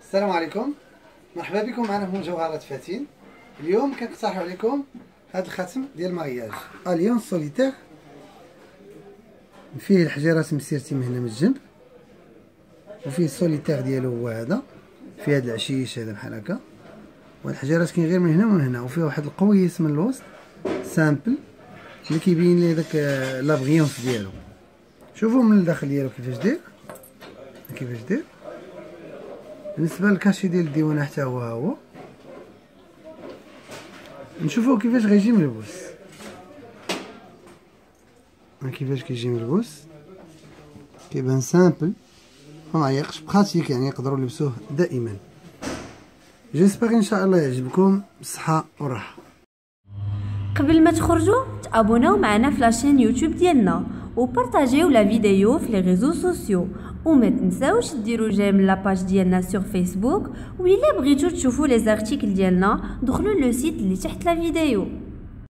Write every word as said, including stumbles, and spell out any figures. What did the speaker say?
السلام عليكم، مرحبا بكم معنا في مجوهرات فاتين. اليوم كنقترح عليكم هذا الخاتم ديال المارياج اليون سوليتير، فيه الحجيرات مسيرتي من هنا من الجنب، وفيه السوليتير ديالو هو هذا، فيه هذا العشيش هذا بحال هكا، والحجيرات كاين غير من هنا ومن هنا، وفيه واحد القويس من الوسط سامبل اللي كيبين ليه داك لابغيونس ديالو. شوفوا من الداخل ديالو كيفاش داير كيفاش داير. بالنسبه للكاشي ديال الديوانه حتى هو ها هو. نشوفوا كيفاش غيجي ملبوس، كيفاش كيجي ملبوس، كيبان سامبل وما يقش براتيك، يعني يقدروا يلبسوه دائما. جيسبر ان شاء الله يعجبكم بالصحه والراحه. قبل ما تخرجوا تابوناو معنا في لاشين يوتيوب ديالنا وبارطاجيو لا فيديو في لي ريزو سوسيو، وما تنساوش ديروا جيم لاباج ديالنا سور فيسبوك، وإلا بغيتو تشوفوا لي زارتيكل ديالنا دخلوا لو سيت اللي تحت لا فيديو.